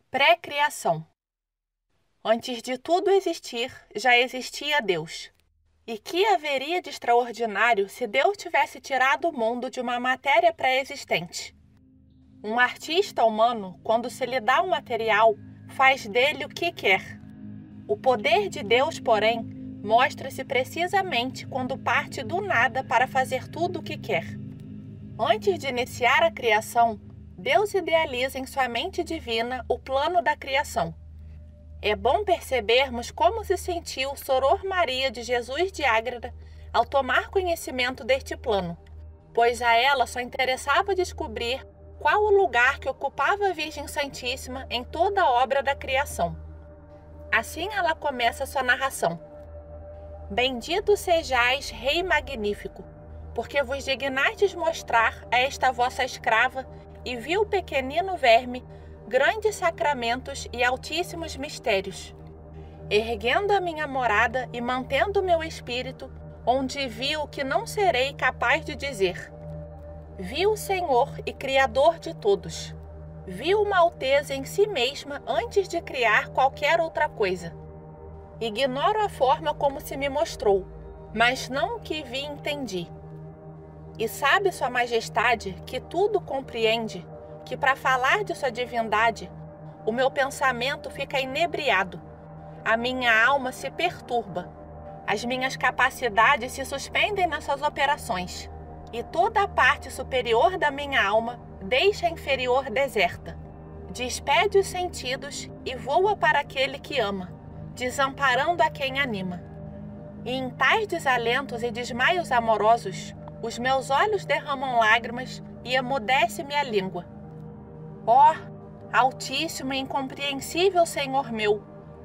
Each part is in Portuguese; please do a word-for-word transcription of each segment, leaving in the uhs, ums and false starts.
Pré-criação. Antes de tudo existir, já existia Deus. E que haveria de extraordinário se Deus tivesse tirado o mundo de uma matéria pré-existente? Um artista humano, quando se lhe dá um material, faz dele o que quer. O poder de Deus, porém, mostra-se precisamente quando parte do nada para fazer tudo o que quer. Antes de iniciar a criação, Deus idealiza em sua mente divina o plano da criação. É bom percebermos como se sentiu Soror Maria de Jesus de Ágreda ao tomar conhecimento deste plano, pois a ela só interessava descobrir qual o lugar que ocupava a Virgem Santíssima em toda a obra da criação. Assim ela começa sua narração. Bendito sejais, Rei Magnífico, porque vos dignastes mostrar a esta vossa escrava e viu pequenino verme, grandes sacramentos e altíssimos mistérios. Erguendo a minha morada e mantendo o meu espírito, onde vi o que não serei capaz de dizer. Vi o Senhor e Criador de todos. Vi uma alteza em si mesma antes de criar qualquer outra coisa. Ignoro a forma como se me mostrou, mas não o que vi entendi. E sabe Sua Majestade que tudo compreende, que para falar de Sua divindade, o meu pensamento fica inebriado, a minha alma se perturba, as minhas capacidades se suspendem nas suas operações, e toda a parte superior da minha alma deixa a inferior deserta, despede os sentidos e voa para aquele que ama, desamparando a quem anima. E em tais desalentos e desmaios amorosos, os meus olhos derramam lágrimas e emudece-me a língua. Ó, altíssimo e incompreensível Senhor meu,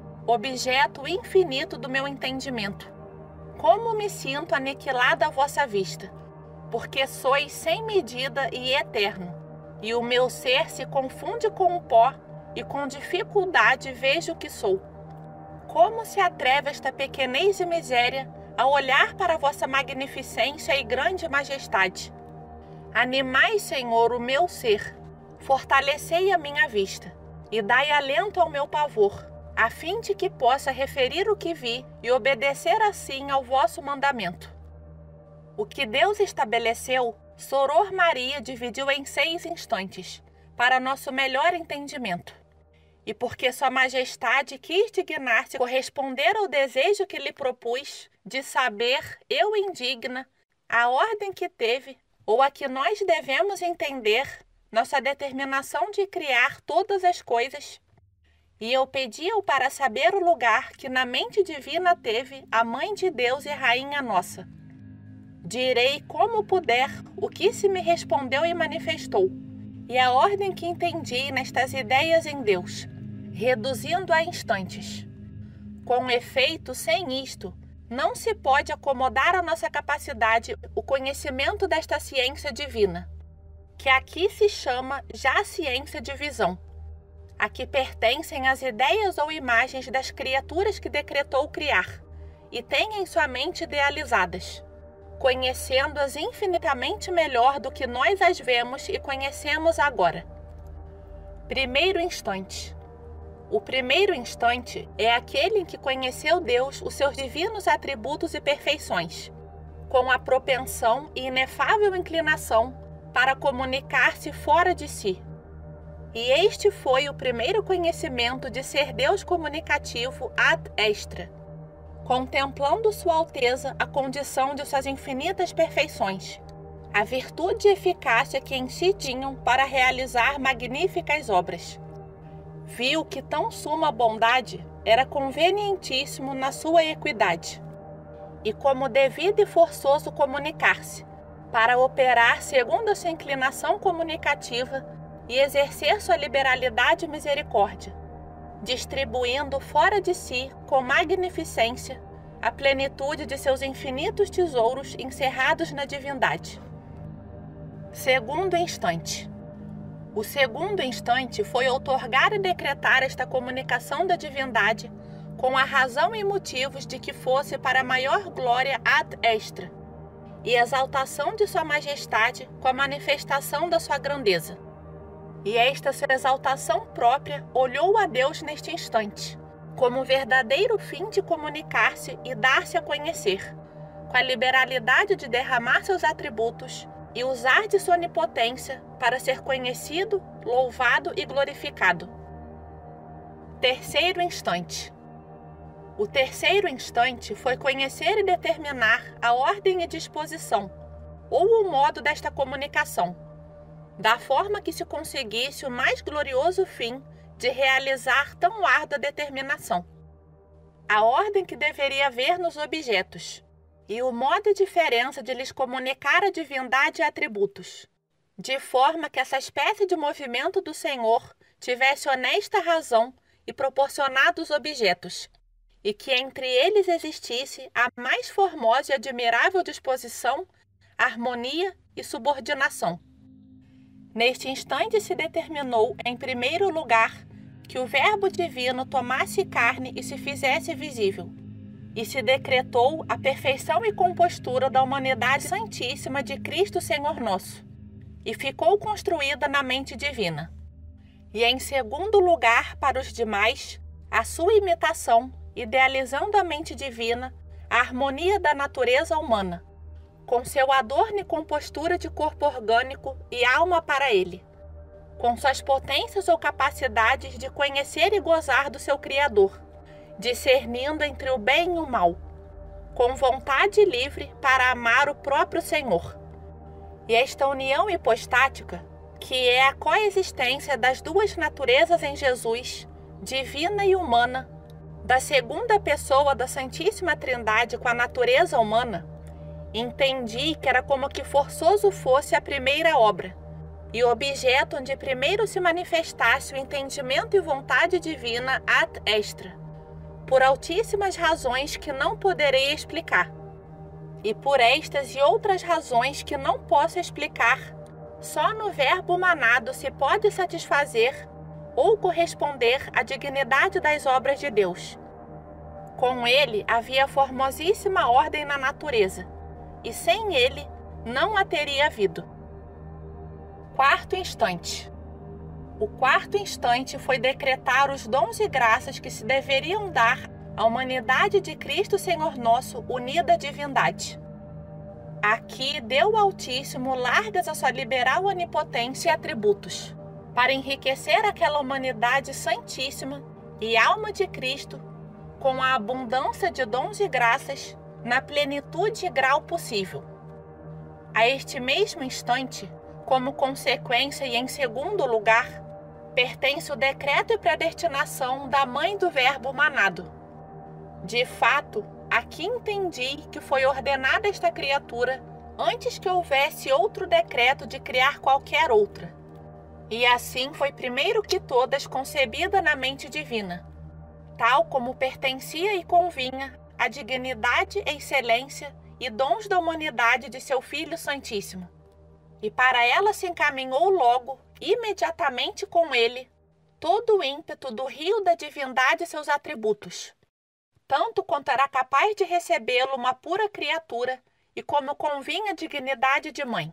objeto infinito do meu entendimento, como me sinto aniquilada à vossa vista, porque sois sem medida e eterno, e o meu ser se confunde com o pó, e com dificuldade vejo o que sou. Como se atreve esta pequenez e miséria a olhar para a vossa magnificência e grande majestade? Animai, Senhor, o meu ser, fortalecei a minha vista, e dai alento ao meu pavor, a fim de que possa referir o que vi e obedecer assim ao vosso mandamento. O que Deus estabeleceu, Soror Maria dividiu em seis instantes, para nosso melhor entendimento. E porque Sua Majestade quis dignar-se corresponder ao desejo que lhe propus, de saber, eu indigna, a ordem que teve, ou a que nós devemos entender, nossa determinação de criar todas as coisas, e eu pedi-o para saber o lugar que na mente divina teve a Mãe de Deus e Rainha nossa. Direi como puder o que se me respondeu e manifestou, e a ordem que entendi nestas ideias em Deus, reduzindo a instantes. Com efeito, sem isto, não se pode acomodar à nossa capacidade o conhecimento desta ciência divina, que aqui se chama já ciência de visão, a que pertencem as ideias ou imagens das criaturas que decretou criar, e tem em sua mente idealizadas, conhecendo-as infinitamente melhor do que nós as vemos e conhecemos agora. Primeiro instante. O primeiro instante é aquele em que conheceu Deus os seus divinos atributos e perfeições, com a propensão e inefável inclinação para comunicar-se fora de si. E este foi o primeiro conhecimento de ser Deus comunicativo ad extra, contemplando Sua Alteza a condição de suas infinitas perfeições, a virtude e eficácia que em si tinham para realizar magníficas obras. Viu que tão suma bondade era convenientíssimo na sua equidade, e como devido e forçoso comunicar-se, para operar segundo a sua inclinação comunicativa e exercer sua liberalidade e misericórdia, distribuindo fora de si, com magnificência, a plenitude de seus infinitos tesouros encerrados na divindade. Segundo instante. O segundo instante foi outorgar e decretar esta comunicação da divindade com a razão e motivos de que fosse para maior glória ad extra, e exaltação de Sua Majestade com a manifestação da sua grandeza. E esta sua exaltação própria olhou a Deus neste instante, como o verdadeiro fim de comunicar-se e dar-se a conhecer, com a liberalidade de derramar seus atributos e usar de sua onipotência para ser conhecido, louvado e glorificado. Terceiro instante. O terceiro instante foi conhecer e determinar a ordem e disposição, ou o modo desta comunicação, da forma que se conseguisse o mais glorioso fim de realizar tão árdua determinação. A ordem que deveria haver nos objetos, e o modo e diferença de lhes comunicar a divindade e atributos, de forma que essa espécie de movimento do Senhor tivesse honesta razão e proporcionado os objetos, e que entre eles existisse a mais formosa e admirável disposição, harmonia e subordinação. Neste instante se determinou, em primeiro lugar, que o Verbo divino tomasse carne e se fizesse visível, e se decretou a perfeição e compostura da humanidade santíssima de Cristo Senhor nosso, e ficou construída na mente divina. E em segundo lugar, para os demais, a sua imitação, idealizando a mente divina, a harmonia da natureza humana, com seu adorno e compostura de corpo orgânico e alma para ele, com suas potências ou capacidades de conhecer e gozar do seu Criador, discernindo entre o bem e o mal, com vontade livre para amar o próprio Senhor. E esta união hipostática, que é a coexistência das duas naturezas em Jesus, divina e humana, da segunda pessoa da Santíssima Trindade com a natureza humana, entendi que era como que forçoso fosse a primeira obra, e o objeto onde primeiro se manifestasse o entendimento e vontade divina ad extra, por altíssimas razões que não poderei explicar, e por estas e outras razões que não posso explicar, só no Verbo manado se pode satisfazer ou corresponder à dignidade das obras de Deus. Com ele havia formosíssima ordem na natureza, e sem ele não a teria havido. Quarto instante. O quarto instante foi decretar os dons e graças que se deveriam dar à humanidade de Cristo Senhor nosso unida à divindade. Aqui deu o Altíssimo largas a sua liberal onipotência e atributos, para enriquecer aquela humanidade santíssima e alma de Cristo com a abundância de dons e graças na plenitude e grau possível. A este mesmo instante, como consequência e em segundo lugar, pertence o decreto e predestinação da Mãe do Verbo manado. De fato, aqui entendi que foi ordenada esta criatura antes que houvesse outro decreto de criar qualquer outra. E assim foi primeiro que todas concebida na mente divina, tal como pertencia e convinha à dignidade, excelência e dons da humanidade de seu Filho Santíssimo. E para ela se encaminhou logo, imediatamente com ele, todo o ímpeto do rio da divindade e seus atributos, tanto quanto era capaz de recebê-lo uma pura criatura e como convinha a dignidade de mãe.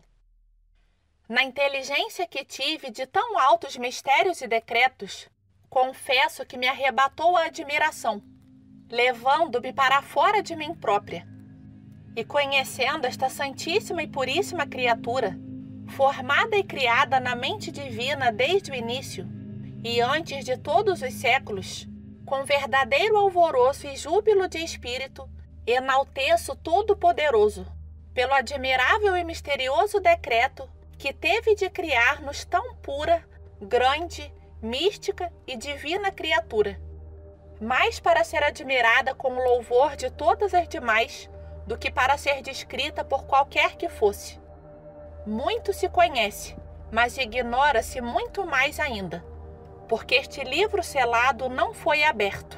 Na inteligência que tive de tão altos mistérios e decretos, confesso que me arrebatou a admiração, levando-me para fora de mim própria. E conhecendo esta santíssima e puríssima criatura, formada e criada na mente divina desde o início, e antes de todos os séculos, com verdadeiro alvoroço e júbilo de espírito, enalteço Todo-Poderoso, pelo admirável e misterioso decreto que teve de criar-nos tão pura, grande, mística e divina criatura, mais para ser admirada com o louvor de todas as demais do que para ser descrita por qualquer que fosse. Muito se conhece, mas ignora-se muito mais ainda, porque este livro selado não foi aberto.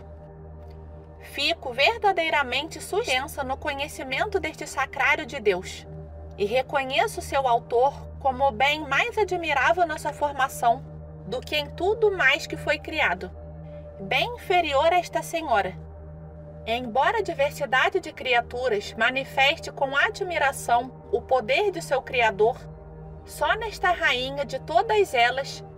Fico verdadeiramente suspensa no conhecimento deste sacrário de Deus, e reconheço seu autor como o bem mais admirável na sua formação do que em tudo mais que foi criado, bem inferior a esta senhora. Embora a diversidade de criaturas manifeste com admiração o poder de seu Criador, só nesta rainha de todas elas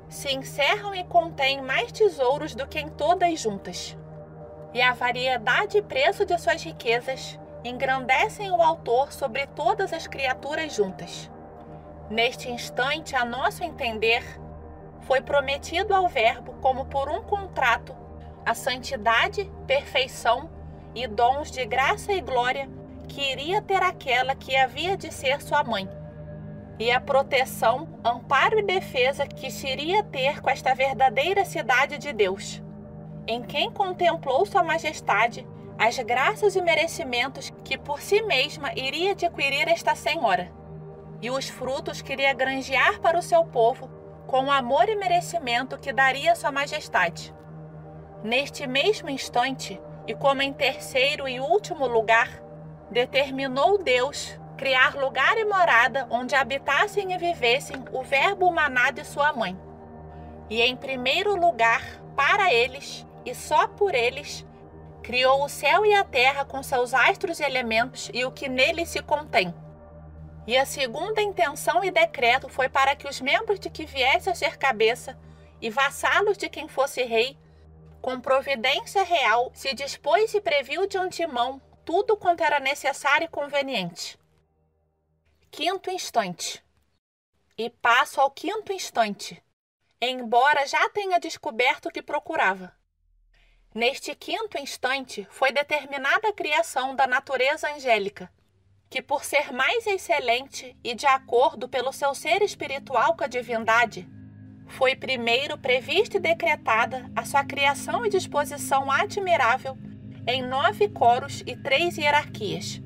se encerram e contêm mais tesouros do que em todas juntas. E a variedade e preço de suas riquezas engrandecem o autor sobre todas as criaturas juntas. Neste instante, a nosso entender, foi prometido ao Verbo, como por um contrato, a santidade, perfeição e dons de graça e glória que iria ter aquela que havia de ser sua mãe, e a proteção, amparo e defesa que se iria ter com esta verdadeira cidade de Deus, em quem contemplou sua majestade as graças e merecimentos que por si mesma iria adquirir esta senhora, e os frutos que iria granjear para o seu povo com o amor e merecimento que daria sua majestade. Neste mesmo instante, e como em terceiro e último lugar, determinou Deus criar lugar e morada onde habitassem e vivessem o Verbo humanado e sua mãe. E em primeiro lugar, para eles, e só por eles, criou o céu e a terra com seus astros e elementos e o que neles se contém. E a segunda intenção e decreto foi para que os membros de que viesse a ser cabeça e vassalos de quem fosse rei, com providência real, se dispôs e previu de antemão tudo quanto era necessário e conveniente. Quinto instante. E passo ao quinto instante, embora já tenha descoberto o que procurava. Neste quinto instante foi determinada a criação da natureza angélica, que por ser mais excelente e de acordo pelo seu ser espiritual com a divindade, foi primeiro prevista e decretada a sua criação e disposição admirável em nove coros e três hierarquias.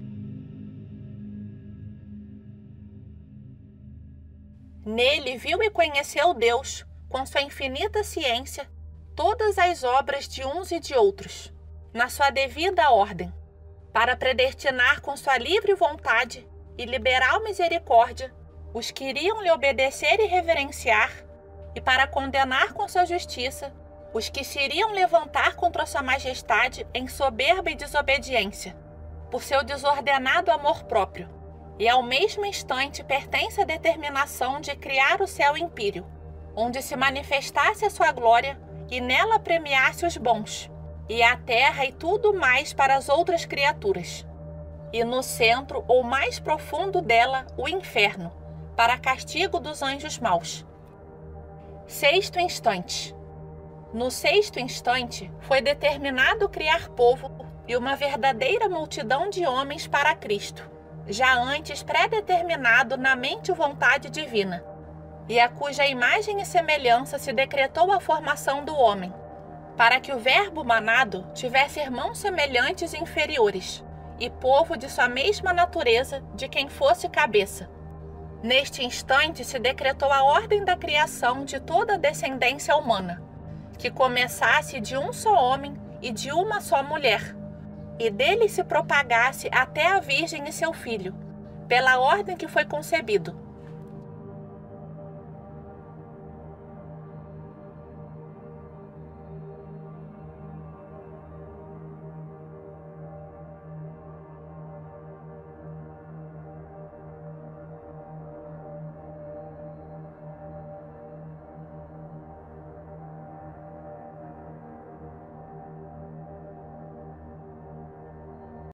Nele viu e conheceu Deus, com sua infinita ciência, todas as obras de uns e de outros, na sua devida ordem, para predestinar com sua livre vontade e liberal misericórdia os que iriam lhe obedecer e reverenciar, e para condenar com sua justiça os que se iriam levantar contra sua majestade em soberba e desobediência, por seu desordenado amor próprio, e ao mesmo instante pertence a determinação de criar o céu império, onde se manifestasse a sua glória e nela premiasse os bons, e a terra e tudo mais para as outras criaturas, e no centro ou mais profundo dela o inferno, para castigo dos anjos maus. Sexto instante. No sexto instante foi determinado criar povo e uma verdadeira multidão de homens para Cristo, já antes pré-determinado na mente e vontade divina, e a cuja imagem e semelhança se decretou a formação do homem, para que o Verbo humanado tivesse irmãos semelhantes e inferiores, e povo de sua mesma natureza, de quem fosse cabeça. Neste instante se decretou a ordem da criação de toda a descendência humana, que começasse de um só homem e de uma só mulher, e dele se propagasse até a Virgem e seu filho, pela ordem que foi concebido,